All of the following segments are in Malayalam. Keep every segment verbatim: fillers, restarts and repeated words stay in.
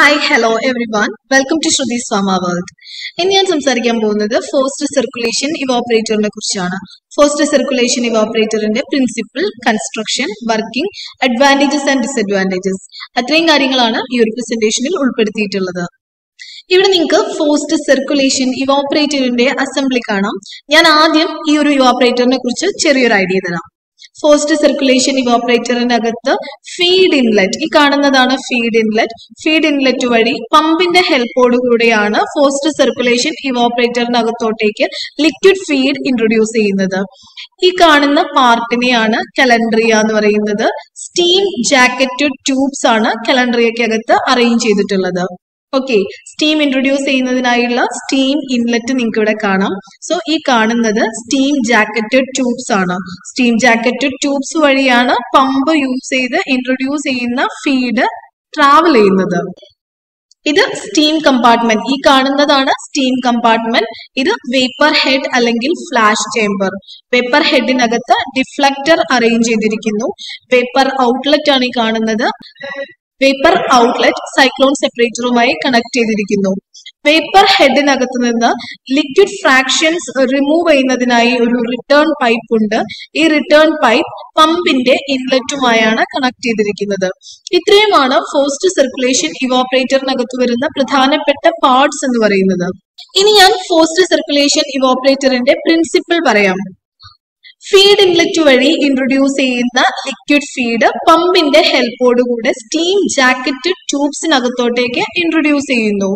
Hi, hello everyone. Welcome to Shrudi's Pharma World. ഇന്ന് ഞാൻ സംസാരിക്കാൻ പോകുന്നത് ഫോഴ്സ്ഡ് സർക്കുലേഷൻ ഇവാപറേറ്ററിനെ കുറിച്ചാണ്. ഫോഴ്സ്ഡ് സർക്കുലേഷൻ ഇവാപറേറ്ററിന്റെ principle, construction, working, advantages and disadvantages, അത്രയും കാര്യങ്ങളാണ് ഈ ഒരു പ്രസന്റേഷനിൽ ഉൾപ്പെടുത്തിയിട്ടുള്ളത്. ഇവിടെ നിങ്ങൾക്ക് ഫോഴ്സ്ഡ് സർക്കുലേഷൻ ഇവാപറേറ്ററിന്റെ അസംബ്ലി കാണാം. ഞാൻ ആദ്യം ഈ ഒരു ഇവാപറേറ്ററിനെ കുറിച്ച് ചെറിയൊരു ഐഡിയ തരാം. ഫോഴ്സ്ഡ് സർക്കുലേഷൻ ഇവാപറേറ്ററിനകത്ത് ഫീഡ് ഇൻലെറ്റ്, ഈ കാണുന്നതാണ് ഫീഡ് ഇൻലെറ്റ്. ഫീഡ് ഇൻലെറ്റ് വഴി പമ്പിന്റെ ഹെൽപ്പോട് കൂടെയാണ് ഫോഴ്സ്ഡ് സർക്കുലേഷൻ ഇവാപറേറ്ററിനകത്തോട്ടേക്ക് ലിക്വിഡ് ഫീഡ് ഇൻട്രൊഡ്യൂസ് ചെയ്യുന്നത്. ഈ കാണുന്ന പാർട്ടിനെയാണ് കലൻഡ്രിയ എന്ന് പറയുന്നത്. സ്റ്റീം ജാക്കറ്റഡ് ട്യൂബ്സ് ആണ് കലൻഡ്രിയക്കകത്ത് അറേഞ്ച് ചെയ്തിട്ടുള്ളത്. ഓക്കെ, സ്റ്റീം ഇൻട്രൊഡ്യൂസ് ചെയ്യുന്നതിനായുള്ള സ്റ്റീം ഇൻലെറ്റ് നിങ്ങൾക്ക് ഇവിടെ കാണാം. സോ ഈ കാണുന്നത് സ്റ്റീം ജാക്കറ്റഡ് ട്യൂബ്സ് ആണ്. സ്റ്റീം ജാക്കറ്റഡ് ട്യൂബ്സ് വഴിയാണ് പമ്പ് യൂസ് ചെയ്ത് ഇൻട്രൊഡ്യൂസ് ചെയ്യുന്ന ഫീഡ് ട്രാവൽ ചെയ്യുന്നത്. ഇത് സ്റ്റീം കമ്പാർട്ട്മെന്റ്, ഈ കാണുന്നതാണ് സ്റ്റീം കമ്പാർട്ട്മെന്റ്. ഇത് വേപ്പർ ഹെഡ് അല്ലെങ്കിൽ ഫ്ലാഷ് ചേംബർ. വേപ്പർ ഹെഡിനകത്ത് ഡിഫ്ലക്ടർ അറേഞ്ച് ചെയ്തിരിക്കുന്നു. വേപ്പർ ഔട്ട്ലെറ്റ് ആണ് ഈ കാണുന്നത്. വേപ്പർ ഔട്ട്ലെറ്റ് സൈക്ലോൺ സെപ്പറേറ്ററുമായി കണക്ട് ചെയ്തിരിക്കുന്നു. വേപ്പർ ഹെഡിനകത്ത് നിന്ന് ലിക്വിഡ് ഫ്രാക്ഷൻസ് റിമൂവ് ചെയ്യുന്നതിനായി ഒരു റിട്ടേൺ പൈപ്പ് ഉണ്ട്. ഈ റിട്ടേൺ പൈപ്പ് പമ്പിന്റെ ഇൻലെറ്റുമായാണ് കണക്ട് ചെയ്തിരിക്കുന്നത്. ഇത്രയുമാണ് ഫോഴ്സ്ഡ് സർക്കുലേഷൻ ഇവാപറേറ്ററിനകത്ത് വരുന്ന പ്രധാനപ്പെട്ട പാർട്സ് എന്ന് പറയുന്നത്. ഇനി ഞാൻ ഫോഴ്സ്ഡ് സർക്കുലേഷൻ ഇവാപറേറ്ററിന്റെ പ്രിൻസിപ്പിൾ പറയാം. ഫീഡ് ഇൻലെറ്റ് വഴി ഇൻട്രൊഡ്യൂസ് ചെയ്യുന്ന ലിക്വിഡ് ഫീഡ് പമ്പിന്റെ ഹെൽപ്പോടുകൂടെ സ്റ്റീം ജാക്കറ്റഡ് ട്യൂബ്സിനകത്തോട്ടേക്ക് ഇൻട്രൊഡ്യൂസ് ചെയ്യുന്നു.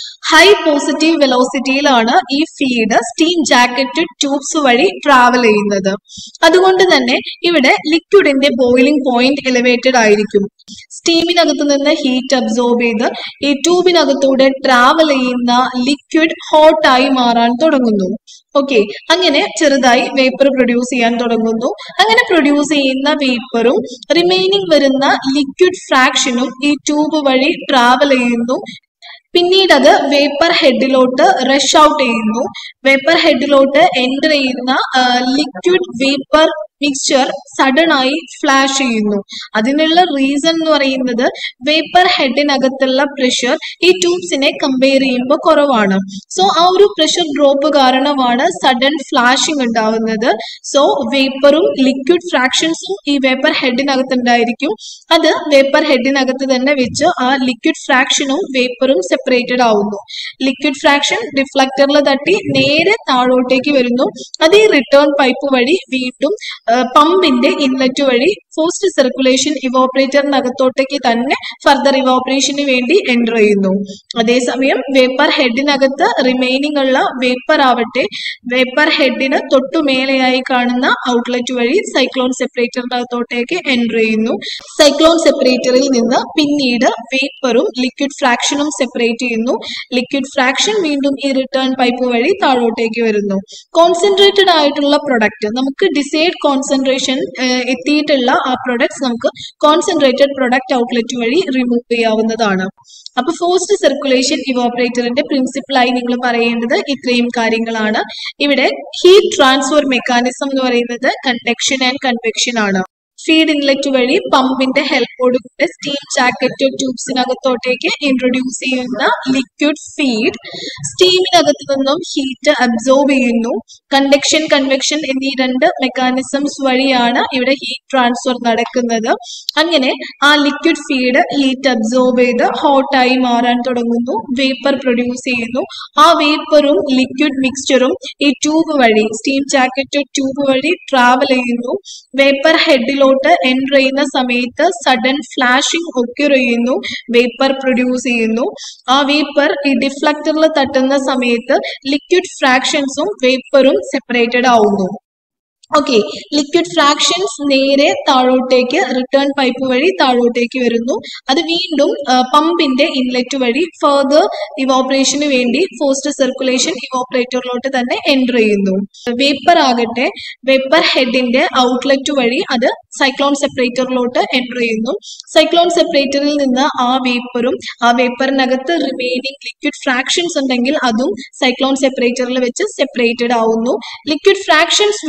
ഹൈ പോസിറ്റീവ് വെലോസിറ്റിയിലാണ് ഈ ഫീഡ് സ്റ്റീം ജാക്കറ്റഡ് ട്യൂബ്സ് വഴി ട്രാവൽ ചെയ്യുന്നത്. അതുകൊണ്ട് തന്നെ ഇവിടെ ലിക്വിഡിന്റെ ബോയിലിംഗ് പോയിന്റ് എലിവേറ്റഡ് ആയിരിക്കും. സ്റ്റീമിനകത്ത് നിന്ന് ഹീറ്റ് അബ്സോർബ് ചെയ്ത് ഈ ട്യൂബിനകത്തൂടെ ട്രാവൽ ചെയ്യുന്ന ലിക്വിഡ് ഹോട്ടായി മാറാൻ തുടങ്ങുന്നു. ഓക്കെ, അങ്ങനെ ചെറുതായി വേപ്പർ പ്രൊഡ്യൂസ് ചെയ്യാൻ തുടങ്ങുന്നു. അങ്ങനെ പ്രൊഡ്യൂസ് ചെയ്യുന്ന വേപ്പറും റിമൈനിങ് വരുന്ന ലിക്വിഡ് ഫ്രാക്ഷനും ഈ ട്യൂബ് വഴി ട്രാവൽ ചെയ്യുന്നു. പിന്നീട് അത് വേപ്പർ ഹെഡിലോട്ട് റഷ് ഔട്ട് ചെയ്യുന്നു. വേപ്പർ ഹെഡിലോട്ട് എൻ്റർ ചെയ്യുന്ന ലിക്വിഡ് വേപ്പർ മിക്സ്ചർ സഡൻ ആയി ഫ്ലാഷ് ചെയ്യുന്നു. അതിനുള്ള റീസൺ എന്ന് പറയുന്നത് വേപ്പർ ഹെഡിനകത്തുള്ള പ്രഷർ ഈ ട്യൂബ്സിനെ കമ്പയർ ചെയ്യുമ്പോൾ കുറവാണ്. സോ ആ ഒരു പ്രഷർ ഡ്രോപ്പ് കാരണമാണ് സഡൻ ഫ്ലാഷിംഗ് ഉണ്ടാവുന്നത്. സോ വേപ്പറും ലിക്വിഡ് ഫ്രാക്ഷൻസും ഈ വേപ്പർ ഹെഡിനകത്ത് ഉണ്ടായിരിക്കും. അത് വേപ്പർ ഹെഡിനകത്ത് തന്നെ വെച്ച് ആ ലിക്വിഡ് ഫ്രാക്ഷനും വേപ്പറും സെപ്പറേറ്റഡ് ആവുന്നു. ലിക്വിഡ് ഫ്രാക്ഷൻ ഡിഫ്ലക്ടറിൽ തട്ടി നേരെ താഴോട്ടേക്ക് വരുന്നു. അത് ഈ റിട്ടേൺ പൈപ്പ് വഴി വീണ്ടും പമ്പിന്റെ ഇൻലെറ്റ് വഴി ഫോഴ്സ്ഡ് സർക്കുലേഷൻ ഇവാപറേറ്ററിനകത്തോട്ടേക്ക് തന്നെ ഫർദർ ഇവാപറേഷന് വേണ്ടി എൻ്റർ ചെയ്യുന്നു. അതേസമയം വേപ്പർ ഹെഡിനകത്ത് റിമൈനിങ് ഉള്ള വേപ്പർ ആവട്ടെ വേപ്പർ ഹെഡിന് തൊട്ടുമേലെയായി കാണുന്ന ഔട്ട്ലെറ്റ് വഴി സൈക്ലോൺ സെപ്പറേറ്ററിനകത്തോട്ടേക്ക് എൻ്റർ ചെയ്യുന്നു. സൈക്ലോൺ സെപ്പറേറ്ററിൽ നിന്ന് പിന്നീട് വേപ്പറും ലിക്വിഡ് ഫ്രാക്ഷനും സെപ്പറേറ്റ് ചെയ്യുന്നു. ലിക്വിഡ് ഫ്രാക്ഷൻ വീണ്ടും ഈ റിട്ടേൺ പൈപ്പ് വഴി താഴോട്ടേക്ക് വരുന്നു. കോൺസെൻട്രേറ്റഡ് ആയിട്ടുള്ള പ്രൊഡക്റ്റ്, നമുക്ക് ഡിസൈഡ് കോൺസെൻട്രേഷൻ എത്തിയിട്ടുള്ള ആ പ്രൊഡക്ട്സ് നമുക്ക് കോൺസെൻട്രേറ്റഡ് പ്രൊഡക്റ്റ് ഔട്ട്ലെറ്റ് വഴി റിമൂവ് ചെയ്യാവുന്നതാണ്. അപ്പൊ ഫോഴ്സ്ഡ് സർക്കുലേഷൻ ഇവാപറേറ്ററിന്റെ പ്രിൻസിപ്പിളായി നിങ്ങൾ പറയേണ്ടത് ഇത്രയും കാര്യങ്ങളാണ്. ഇവിടെ ഹീറ്റ് ട്രാൻസ്ഫർ മെക്കാനിസം എന്ന് പറയുന്നത് കണ്ടക്ഷൻ ആൻഡ് കൺവെക്ഷൻ ആണ്. ഫീഡ് ഇൻലെറ്റ് വഴി പമ്പിന്റെ ഹെൽപ്പോടുകൂടെ സ്റ്റീം ജാക്കറ്റഡ് ട്യൂബ്സിനകത്തോട്ടേക്ക് ഇൻട്രൊഡ്യൂസ് ചെയ്യുന്ന ലിക്വിഡ് ഫീഡ് സ്റ്റീമിനകത്ത് നിന്നും ഹീറ്റ് അബ്സോർബ് ചെയ്യുന്നു. കണ്ടക്ഷൻ, കൺവെക്ഷൻ എന്നീ രണ്ട് മെക്കാനിസംസ് വഴിയാണ് ഇവിടെ ഹീറ്റ് ട്രാൻസ്ഫർ നടക്കുന്നത്. അങ്ങനെ ആ ലിക്വിഡ് ഫീഡ് ഹീറ്റ് അബ്സോർബ് ചെയ്ത് ഹോട്ടായി മാറാൻ തുടങ്ങുന്നു. വേപ്പർ പ്രൊഡ്യൂസ് ചെയ്യുന്നു. ആ വേപ്പറും ലിക്വിഡ് മിക്സ്ചറും ഈ ട്യൂബ് വഴി സ്റ്റീം ജാക്കറ്റഡ് ട്യൂബ് വഴി ട്രാവൽ ചെയ്യുന്നു. വേപ്പർ ഹെഡിലോട്ട് എൻ്റർ ചെയ്യുന്ന സമയത്ത് സഡൻ ഫ്ലാഷിംഗ് ഒക്യൂർ ചെയ്യുന്നു. വേപ്പർ പ്രൊഡ്യൂസ് ചെയ്യുന്നു. ആ വേപ്പർ ഈ ഡിഫ്ലക്ടറിൽ തട്ടുന്ന സമയത്ത് ലിക്വിഡ് ഫ്രാക്ഷൻസും വേപ്പറും സെപ്പറേറ്റഡ് ആവുന്നു. ഓക്കെ, ലിക്വിഡ് ഫ്രാക്ഷൻസ് നേരെ താഴോട്ടേക്ക് റിട്ടേൺ പൈപ്പ് വഴി താഴോട്ടേക്ക് വരുന്നു. അത് വീണ്ടും പമ്പിന്റെ ഇൻലെറ്റ് വഴി ഫർദർ ഇവാപറേഷന് വേണ്ടി ഫോഴ്സ്ഡ് സർക്കുലേഷൻ ഇവാപറേറ്ററിലോട്ട് തന്നെ എൻ്റർ ചെയ്യുന്നു. വേപ്പർ ആകട്ടെ വേപ്പർ ഹെഡിന്റെ ഔട്ട്ലെറ്റ് വഴി അത് സൈക്ലോൺ സെപ്പറേറ്ററിലോട്ട് എൻ്റർ ചെയ്യുന്നു. സൈക്ലോൺ സെപ്പറേറ്ററിൽ നിന്ന് ആ വേപ്പറും ആ വേപ്പറിനകത്ത് റിമൈനിങ് ലിക്വിഡ് ഫ്രാക്ഷൻസ് ഉണ്ടെങ്കിൽ അതും സൈക്ലോൺ സെപ്പറേറ്ററിൽ വെച്ച് സെപ്പറേറ്റഡ് ആവുന്നു. ലിക്വിഡ് ഫ്രാക്ഷൻസ് വീണ്ടും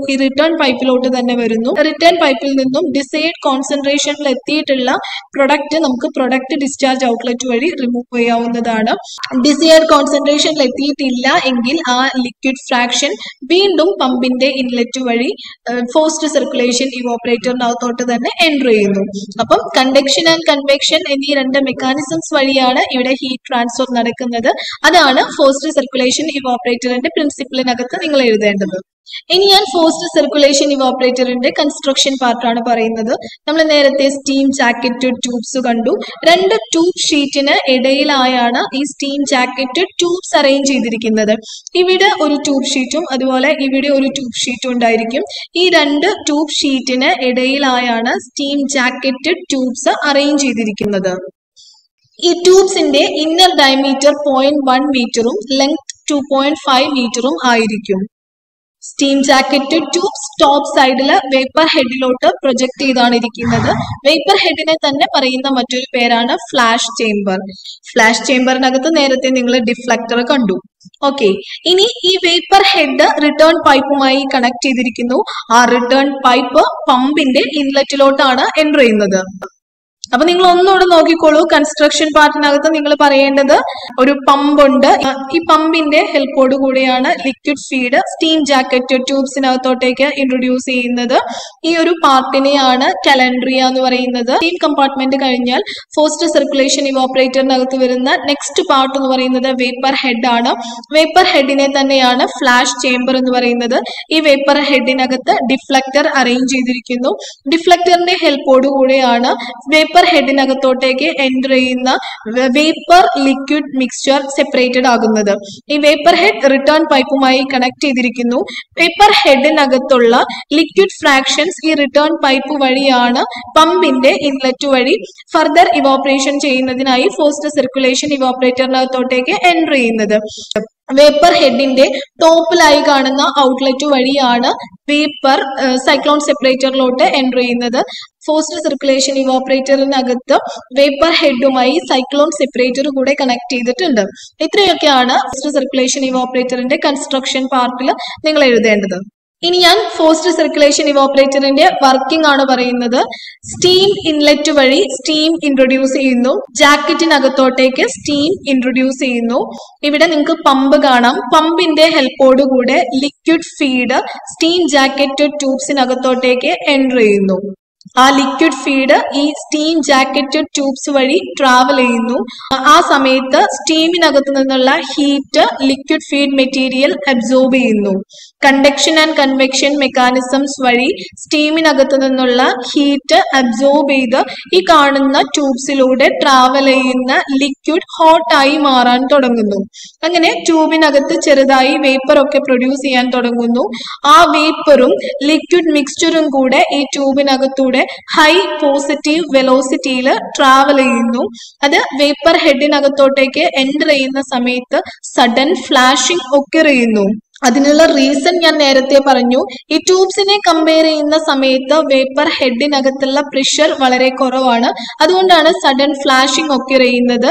ഈ റിട്ടേൺ പൈപ്പിലോട്ട് തന്നെ വരുന്നു. റിട്ടേൺ പൈപ്പിൽ നിന്നും ഡിസൈഡ് കോൺസെൻട്രേഷനിൽ എത്തിയിട്ടുള്ള പ്രൊഡക്റ്റ് നമുക്ക് പ്രൊഡക്റ്റ് ഡിസ്ചാർജ് ഔട്ട്ലെറ്റ് വഴി റിമൂവ് ചെയ്യാവുന്നതാണ്. ഡിസൈഡ് കോൺസെൻട്രേഷനിൽ എത്തിയിട്ടില്ല എങ്കിൽ ആ ലിക്വിഡ് ഫ്രാക്ഷൻ വീണ്ടും പമ്പിന്റെ ഇൻലെറ്റ് വഴി ഫോഴ്സ്ഡ് സർക്കുലേഷൻ ഇവോപ്പറേറ്ററിനകത്തോട്ട് തന്നെ എൻറ്റർ ചെയ്യുന്നു. അപ്പം കണ്ടക്ഷൻ ആൻഡ് കൺവെക്ഷൻ എന്നീ രണ്ട് മെക്കാനിസംസ് വഴിയാണ് ഇവിടെ ഹീറ്റ് ട്രാൻസ്ഫർ നടക്കുന്നത്. അതാണ് ഫോഴ്സ്ഡ് സർക്കുലേഷൻ ഇവോപ്പറേറ്ററിന്റെ പ്രിൻസിപ്പിളിനകത്ത് നിങ്ങൾ എഴുതേണ്ടത്. ഇനി ഞാൻ ഫോഴ്സ്ഡ് സർക്കുലേഷൻ ഇവോപ്പറേറ്ററിന്റെ കൺസ്ട്രക്ഷൻ പാർട്ടാണ് പറയുന്നത്. നമ്മൾ നേരത്തെ സ്റ്റീം ജാക്കറ്റ് ട്യൂബ്സ് കണ്ടു. രണ്ട് ട്യൂബ് ഷീറ്റിന് ഇടയിലായാണ് ഈ സ്റ്റീം ജാക്കറ്റ് ട്യൂബ്സ് അറേഞ്ച് ചെയ്തിരിക്കുന്നത്. ഇവിടെ ഒരു ട്യൂബ് ഷീറ്റും അതുപോലെ ഇവിടെ ഒരു ട്യൂബ് ഷീറ്റും ഉണ്ടായിരിക്കും. ഈ രണ്ട് ട്യൂബ് ഷീറ്റിന് ഇടയിലായാണ് സ്റ്റീം ജാക്കറ്റ് ട്യൂബ്സ് അറേഞ്ച് ചെയ്തിരിക്കുന്നത്. ഈ ട്യൂബ്സിന്റെ ഇന്നർ ഡയമീറ്റർ പോയിന്റ് വൺ മീറ്ററും ലെങ്ത് ടു പോയിന്റ് ഫൈവ് മീറ്ററും ആയിരിക്കും. സ്റ്റീം ജാക്കറ്റ് ട്യൂബ്സ് ടോപ്പ് സൈഡില് വേപ്പർ ഹെഡിലോട്ട് പ്രൊജക്ട് ചെയ്താണ് ഇരിക്കുന്നത്. വേപ്പർ ഹെഡിനെ തന്നെ പറയുന്ന മറ്റൊരു പേരാണ് ഫ്ലാഷ് ചേംബർ. ഫ്ലാഷ് ചേംബറിനകത്ത് നേരത്തെ നിങ്ങൾ ഡിഫ്ലക്ടർ കണ്ടു. ഓക്കെ, ഇനി ഈ വേപ്പർ ഹെഡ് റിട്ടേൺ പൈപ്പുമായി കണക്ട് ചെയ്തിരിക്കുന്നു. ആ റിട്ടേൺ പൈപ്പ് പമ്പിന്റെ ഇൻലെറ്റിലോട്ടാണ് എൻ്റർ ചെയ്യുന്നത്. അപ്പൊ നിങ്ങൾ ഒന്നുകൂടെ നോക്കിക്കോളൂ. കൺസ്ട്രക്ഷൻ പാർട്ടിനകത്ത് നിങ്ങൾ പറയേണ്ടത് ഒരു പമ്പ് ഉണ്ട്. ഈ പമ്പിന്റെ ഹെൽപ്പോട് കൂടിയാണ് ലിക്വിഡ് ഫീഡ് സ്റ്റീം ജാക്കറ്റ് ട്യൂബ്സിനകത്തോട്ടേക്ക് ഇൻട്രൊഡ്യൂസ് ചെയ്യുന്നത്. ഈ ഒരു പാർട്ടിനെയാണ് കലൻഡ്രിയ എന്ന് പറയുന്നത്. സ്റ്റീം കമ്പാർട്ട്മെന്റ് കഴിഞ്ഞാൽ ഫോഴ്സ്ഡ് സർക്കുലേഷൻ ഇവോപ്പറേറ്ററിനകത്ത് വരുന്ന നെക്സ്റ്റ് പാർട്ട് എന്ന് പറയുന്നത് വേപ്പർ ഹെഡ് ആണ്. വേപ്പർ ഹെഡിനെ തന്നെയാണ് ഫ്ലാഷ് ചേംബർ എന്ന് പറയുന്നത്. ഈ വേപ്പർ ഹെഡിനകത്ത് ഡിഫ്ലക്ടർ അറേഞ്ച് ചെയ്തിരിക്കുന്നു. ഡിഫ്ലക്ടറിന്റെ ഹെൽപ്പോട് കൂടിയാണ് വേപ്പർ ഹെഡിനകത്തോട്ടേക്ക് എൻ്റർ ചെയ്യുന്ന വേപ്പർ ലിക്വിഡ് മിക്സ്ചർ സെപ്പറേറ്റഡ് ആകുന്നത്. ഈ വേപ്പർ ഹെഡ് റിട്ടേൺ പൈപ്പുമായി കണക്ട് ചെയ്തിരിക്കുന്നു. വേപ്പർ ഹെഡിനകത്തുള്ള ലിക്വിഡ് ഫ്രാക്ഷൻസ് ഈ റിട്ടേൺ പൈപ്പ് വഴിയാണ് പമ്പിന്റെ ഇൻലെറ്റ് വഴി ഫർദർ ഇവോപ്പറേഷൻ ചെയ്യുന്നതിനായി ഫോഴ്സ്ഡ് സർക്കുലേഷൻ ഇവോപ്പറേറ്ററിനകത്തോട്ടേക്ക് എൻ്റർ ചെയ്യുന്നത്. വേപ്പർ ഹെഡിന്റെ ടോപ്പിലായി കാണുന്ന ഔട്ട്ലെറ്റ് വഴിയാണ് വേപ്പർ സൈക്ലോൺ സെപ്പറേറ്ററിലോട്ട് എൻ്റർ ചെയ്യുന്നത്. ഫോഴ്സ്ഡ് സർക്കുലേഷൻ ഇവോപ്പറേറ്ററിനകത്ത് വേപ്പർ ഹെഡുമായി സൈക്ലോൺ സെപ്പറേറ്റർ കൂടെ കണക്ട് ചെയ്തിട്ടുണ്ട്. ഇത്രയൊക്കെയാണ് ഫോഴ്സ്ഡ് സർക്കുലേഷൻ ഇവോപ്പറേറ്ററിന്റെ കൺസ്ട്രക്ഷൻ പാർട്ടിൽ നിങ്ങൾ എഴുതേണ്ടത്. ഇനി ഞാൻ ഫോഴ്സ്ഡ് സർക്കുലേഷൻ ഇവോപ്പറേറ്ററിന്റെ വർക്കിംഗ് ആണ് പറയുന്നത്. സ്റ്റീം ഇൻലെറ്റ് വഴി സ്റ്റീം ഇൻട്രൊഡ്യൂസ് ചെയ്യുന്നു. ജാക്കറ്റിനകത്തോട്ടേക്ക് സ്റ്റീം ഇൻട്രൊഡ്യൂസ് ചെയ്യുന്നു. ഇവിടെ നിങ്ങൾക്ക് പമ്പ് കാണാം. പമ്പിന്റെ ഹെൽപ്പോട് കൂടെ ലിക്വിഡ് ഫീഡ് സ്റ്റീം ജാക്കറ്റ് ട്യൂബ്സിനകത്തോട്ടേക്ക് എൻ്റർ ചെയ്യുന്നു. ആ ലിക്വിഡ് ഫീഡ് ഈ സ്റ്റീം ജാക്കറ്റ് ട്യൂബ്സ് വഴി ട്രാവൽ ചെയ്യുന്നു. ആ സമയത്ത് സ്റ്റീമിനകത്ത് നിന്നുള്ള heat liquid feed material absorb ചെയ്യുന്നു. കണ്ടക്ഷൻ ആൻഡ് കൺവെക്ഷൻ മെക്കാനിസംസ് വഴി സ്റ്റീമിനകത്ത് നിന്നുള്ള ഹീറ്റ് അബ്സോർബ് ചെയ്ത് ഈ കാണുന്ന ട്യൂബ്സിലൂടെ ട്രാവൽ ചെയ്യുന്ന ലിക്വിഡ് ഹോട്ടായി മാറാൻ തുടങ്ങുന്നു. അങ്ങനെ ട്യൂബിനകത്ത് ചെറുതായി വേപ്പർ ഒക്കെ പ്രൊഡ്യൂസ് ചെയ്യാൻ തുടങ്ങുന്നു. ആ വേപ്പറും ലിക്വിഡ് മിക്സ്ചറും കൂടെ ഈ ട്യൂബിനകത്തൂടെ ഹൈ പോസിറ്റീവ് വെലോസിറ്റിയിൽ ട്രാവൽ ചെയ്യുന്നു. അത് വേപ്പർ ഹെഡിനകത്തോട്ടേക്ക് എൻ്റർ ചെയ്യുന്ന സമയത്ത് സഡൻ ഫ്ലാഷിംഗ് ഒക്കെ ചെയ്യുന്നു. അതിനുള്ള റീസൺ ഞാൻ നേരത്തെ പറഞ്ഞു. ഈ ട്യൂബ്സിനെ കമ്പയർ ചെയ്യുന്ന സമയത്ത് വേപ്പർ ഹെഡിനകത്തുള്ള പ്രഷർ വളരെ കുറവാണ്. അതുകൊണ്ടാണ് സഡൻ ഫ്ലാഷിംഗ് ഒക്കെ ചെയ്യുന്നത്.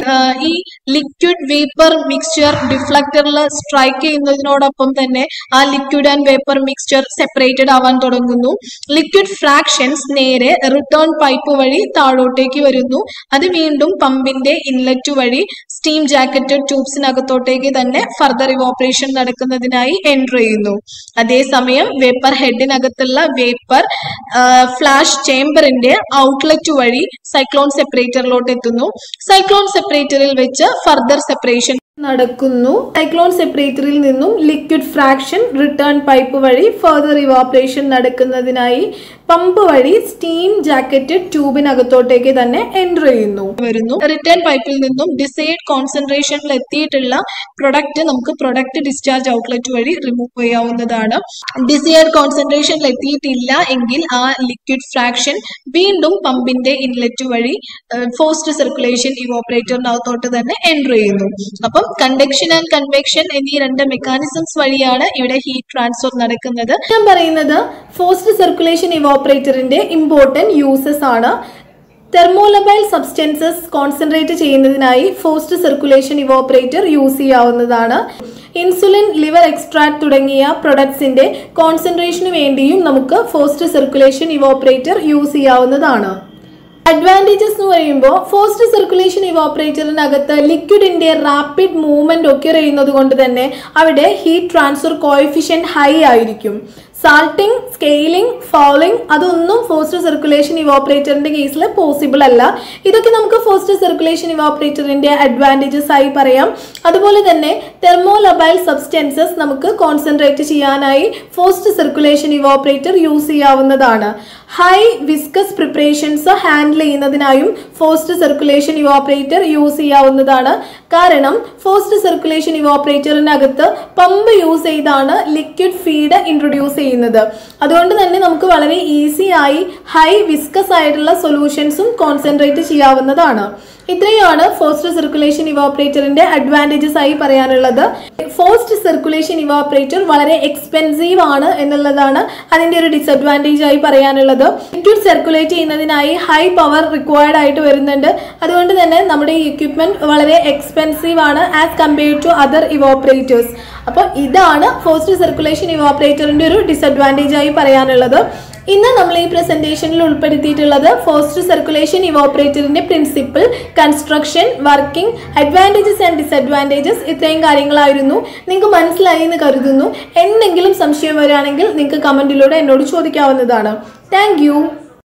ഈ ലിക്വിഡ് വേപ്പർ മിക്സ്ചർ ഡിഫ്ലക്ടറിൽ സ്ട്രൈക്ക് ചെയ്യുന്നതിനോടൊപ്പം തന്നെ ആ liquid and vapour mixture separated ആവാൻ തുടങ്ങുന്നു. ലിക്വിഡ് ഫ്രാക്ഷൻസ് നേരെ റിട്ടേൺ പൈപ്പ് വഴി താഴോട്ടേക്ക് വരുന്നു. അത് വീണ്ടും പമ്പിന്റെ ഇൻലെറ്റ് വഴി സ്റ്റീം ജാക്കറ്റ് ട്യൂബ്സിനകത്തോട്ടേക്ക് തന്നെ ഫർദർ ഇവോപ്പറേഷൻ നടക്കുന്നതിനായി എൻ്റർ ചെയ്യുന്നു. അതേസമയം വേപ്പർ ഹെഡിനകത്തുള്ള വേപ്പർ ഫ്ലാഷ് ചേംബറിന്റെ ഔട്ട്ലെറ്റ് വഴി സൈക്ലോൺ സെപ്പറേറ്ററിലോട്ട് എത്തുന്നു. സൈക്ലോൺ സെപ്പറേറ്ററിൽ വെച്ച് ഫർദർ സെപ്പറേഷൻ നടക്കുന്നു. സൈക്ലോൺ സെപ്പറേറ്ററിൽ നിന്നും ലിക്വിഡ് ഫ്രാക്ഷൻ റിട്ടേൺ പൈപ്പ് വഴി ഫർദർ ഇവാപ്പറേഷൻ നടക്കുന്നതിനായി പമ്പ് വഴി സ്റ്റീം ജാക്കറ്റ് ട്യൂബിനകത്തോട്ടേക്ക് തന്നെ എൻ്റർ ചെയ്യുന്നു വരുന്നു. റിട്ടേൺ പൈപ്പിൽ നിന്നും ഡിസൈഡ് കോൺസെൻട്രേഷനിൽ എത്തിയിട്ടുള്ള പ്രൊഡക്റ്റ് നമുക്ക് പ്രൊഡക്റ്റ് ഡിസ്ചാർജ് ഔട്ട്ലെറ്റ് വഴി റിമൂവ് ചെയ്യാവുന്നതാണ്. ഡിസൈഡ് കോൺസെൻട്രേഷനിൽ എത്തിയിട്ടില്ല എങ്കിൽ ആ ലിക്വിഡ് ഫ്രാക്ഷൻ വീണ്ടും പമ്പിന്റെ ഇൻലെറ്റ് വഴി ഫോഴ്സ്ഡ് സർക്കുലേഷൻ ഇവോപ്പറേറ്ററിനകത്തോട്ട് തന്നെ എൻ്റർ ചെയ്യുന്നു. അപ്പം കണ്ടക്ഷൻ ആൻഡ് കൺവെക്ഷൻ എന്നീ രണ്ട് മെക്കാനിസംസ് വഴിയാണ് ഇവിടെ ഹീറ്റ് ട്രാൻസ്ഫർ നടക്കുന്നത്. ഞാൻ പറയുന്നത് ഫോഴ്സ്ഡ് സർക്കുലേഷൻ ഇവോപ്പറേറ്ററിന്റെ ഇമ്പോർട്ടന്റ് യൂസസ് ആണ്. തെർമോലബൈൽ സബ്സ്റ്റൻസസ് കോൺസെൻട്രേറ്റ് ചെയ്യുന്നതിനായി ഫോഴ്സ്ഡ് സർക്കുലേഷൻ ഇവോപ്പറേറ്റർ യൂസ് ചെയ്യാവുന്നതാണ്. ഇൻസുലിൻ, ലിവർ എക്സ്ട്രാക്ട് തുടങ്ങിയ പ്രൊഡക്ട്സിന്റെ കോൺസെൻട്രേഷന് വേണ്ടിയും നമുക്ക് ഫോഴ്സ്ഡ് സർക്കുലേഷൻ ഇവോപ്പറേറ്റർ യൂസ് ചെയ്യാവുന്നതാണ്. അഡ്വാൻറ്റേജസ് എന്ന് പറയുമ്പോൾ ഫോഴ്സ്ഡ് സർക്കുലേഷൻ ഇവോപ്പറേറ്ററിനകത്ത് ലിക്വിഡിന്റെ റാപ്പിഡ് മൂവ്മെന്റ് ഒക്കെ ചെയ്യുന്നത് കൊണ്ട് തന്നെ അവിടെ ഹീറ്റ് ട്രാൻസ്ഫർ കോഎഫിഷ്യന്റ് ഹൈ ആയിരിക്കും. സാൾട്ടിങ്, സ്കെയിലിംഗ്, ഫൗളിംഗ് അതൊന്നും ഫോഴ്സ്ഡ് സർക്കുലേഷൻ ഇവോപ്പറേറ്ററിന്റെ കേസിൽ പോസിബിൾ അല്ല. ഇതൊക്കെ നമുക്ക് ഫോഴ്സ്ഡ് സർക്കുലേഷൻ ഇവോപ്പറേറ്ററിന്റെ അഡ്വാൻറ്റേജസ് ആയി പറയാം. അതുപോലെ തന്നെ തെർമോലബൈൽ സബ്സ്റ്റൻസസ് നമുക്ക് കോൺസെൻട്രേറ്റ് ചെയ്യാനായി ഫോഴ്സ്ഡ് സർക്കുലേഷൻ ഇവോപ്പറേറ്റർ യൂസ് ചെയ്യാവുന്നതാണ്. ഹൈ വിസ്കസ് പ്രിപ്പറേഷൻസ് ഹാൻഡിൽ ചെയ്യുന്നതിനായും ഫോഴ്സ്ഡ് സർക്കുലേഷൻ ഇവോപ്പറേറ്റർ യൂസ് ചെയ്യാവുന്നതാണ്. കാരണം ഫോഴ്സ്ഡ് സർക്കുലേഷൻ ഇവോപ്പറേറ്ററിനകത്ത് പമ്പ് യൂസ് ചെയ്താണ് ലിക്വിഡ് ഫീഡ് ഇൻട്രൊഡ്യൂസ് ചെയ്യുന്നത്. അതുകൊണ്ട് തന്നെ നമുക്ക് വളരെ ഈസി ആയി ഹൈ വിസ്കസ് ആയിട്ടുള്ള സൊല്യൂഷൻസും കോൺസെൻട്രേറ്റ് ചെയ്യാവുന്നതാണ്. ഇത്രയാണ് ഫോഴ്സ്ഡ് സർക്കുലേഷൻ ഇവോപ്പറേറ്ററിന്റെ അഡ്വാൻറ്റേജസ് ആയി പറയാനുള്ളത്. ഫോഴ്സ്ഡ് സർക്കുലേഷൻ ഇവോപ്പറേറ്റർ വളരെ എക്സ്പെൻസീവ് ആണ് എന്നുള്ളതാണ് അതിന്റെ ഒരു ഡിസഡ്വാൻറ്റേജ് ആയി പറയാനുള്ളത്. ലിക്വിഡ് സർക്കുലേറ്റ് ചെയ്യുന്നതിനായി ഹൈ പവർ റിക്വയർഡ് ആയിട്ട് വരുന്നുണ്ട്. അതുകൊണ്ട് തന്നെ നമ്മുടെ ഈ എക്യുപ്മെന്റ് വളരെ എക്സ്പെൻസീവ് ആണ് as compared to other evaporators. അപ്പോൾ ഇതാണ് ഫോഴ്സ്ഡ് സർക്കുലേഷൻ ഇവോപ്പറേറ്ററിന്റെ ഒരു ഡിസഡ്വാൻറ്റേജ് ആയി പറയാനുള്ളത്. ഇന്ന് നമ്മൾ ഈ പ്രസന്റേഷനിൽ ഉൾപ്പെടുത്തിയിട്ടുള്ളത് ഫോഴ്സ്ഡ് സർക്കുലേഷൻ ഇവോപ്പറേറ്ററിന്റെ principle, construction, working, advantages and disadvantages ഇത്രയും കാര്യങ്ങളായിരുന്നു. നിങ്ങൾക്ക് മനസ്സിലായി എന്ന് കരുതുന്നു. എന്തെങ്കിലും സംശയം വരികയാണെങ്കിൽ നിങ്ങൾക്ക് കമന്റിലൂടെ എന്നോട് ചോദിക്കാവുന്നതാണ്. താങ്ക്